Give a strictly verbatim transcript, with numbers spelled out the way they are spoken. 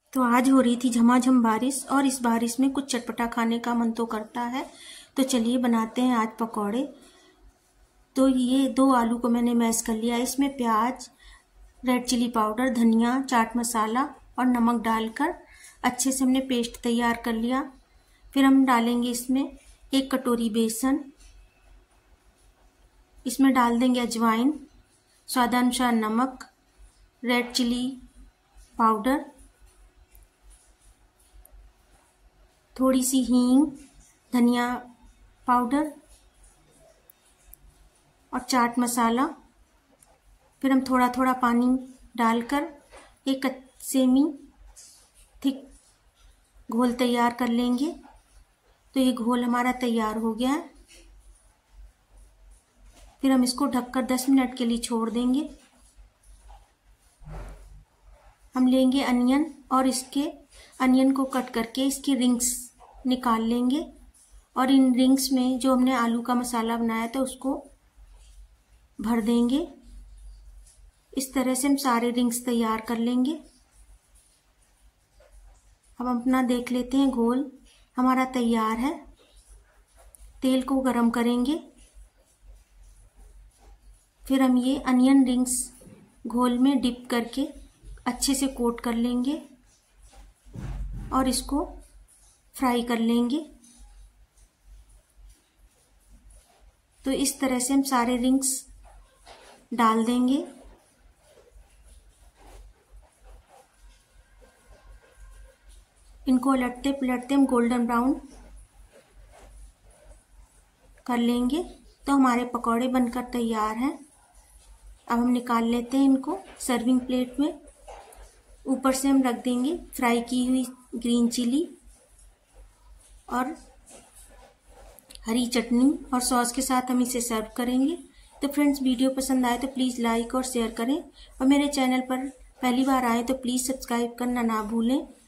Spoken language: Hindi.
तो आज हो रही थी झमाझम बारिश और इस बारिश में कुछ चटपटा खाने का मन तो करता है। तो चलिए बनाते हैं आज पकौड़े। तो ये दो आलू को मैंने मैश कर लिया। इसमें प्याज, रेड चिली पाउडर, धनिया, चाट मसाला और नमक डालकर अच्छे से हमने पेस्ट तैयार कर लिया। फिर हम डालेंगे इसमें एक कटोरी बेसन। इसमें डाल देंगे अजवाइन, स्वादानुसार नमक, रेड चिली पाउडर, थोड़ी सी हींग, धनिया पाउडर और चाट मसाला। फिर हम थोड़ा थोड़ा पानी डालकर एक सेमी थिक घोल तैयार कर लेंगे। तो ये घोल हमारा तैयार हो गया है। फिर हम इसको ढककर दस मिनट के लिए छोड़ देंगे। हम लेंगे अनियन और इसके अनियन को कट करके इसकी रिंग्स निकाल लेंगे और इन रिंग्स में जो हमने आलू का मसाला बनाया था उसको भर देंगे। इस तरह से हम सारे रिंग्स तैयार कर लेंगे। अब हम अपना देख लेते हैं, घोल हमारा तैयार है। तेल को गरम करेंगे। फिर हम ये अनियन रिंग्स घोल में डिप करके अच्छे से कोट कर लेंगे और इसको फ्राई कर लेंगे। तो इस तरह से हम सारे रिंग्स डाल देंगे। इनको उलटते पलटते हम गोल्डन ब्राउन कर लेंगे। तो हमारे पकौड़े बनकर तैयार हैं। अब हम निकाल लेते हैं इनको सर्विंग प्लेट में। ऊपर से हम रख देंगे फ्राई की हुई ग्रीन चिली और हरी चटनी और सॉस के साथ हम इसे सर्व करेंगे। तो फ्रेंड्स, वीडियो पसंद आए तो प्लीज़ लाइक और शेयर करें और मेरे चैनल पर पहली बार आए तो प्लीज़ सब्सक्राइब करना ना भूलें।